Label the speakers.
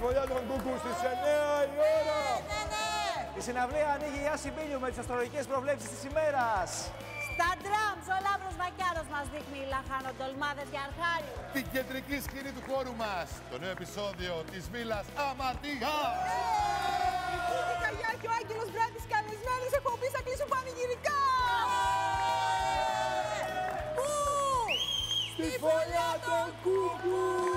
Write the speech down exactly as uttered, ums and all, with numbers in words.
Speaker 1: φωλιά των Κούκου στις εννιά η ώρα.
Speaker 2: Ναι, ναι.
Speaker 3: Η συναυλία ανοίγει η Άση Μπίλιου με τις αστρολογικές προβλέψεις της ημέρας.
Speaker 2: Στα ντραμς ο Λαύρος Βακιάρος μας δείχνει λαχανοτολμάδες για αρχάριο.
Speaker 4: Την κεντρική σκηνή του χώρου μας, το νέο επεισόδιο της Βίλας Αμαρτία.
Speaker 5: Η Κίτη Καγιά και ο Άγγελος Μπράτης καλεσμένοι σε εκπομπή θα κλείσουν πανηγυρικά.
Speaker 2: Πού?
Speaker 1: Στη φωλιά των Κούκου.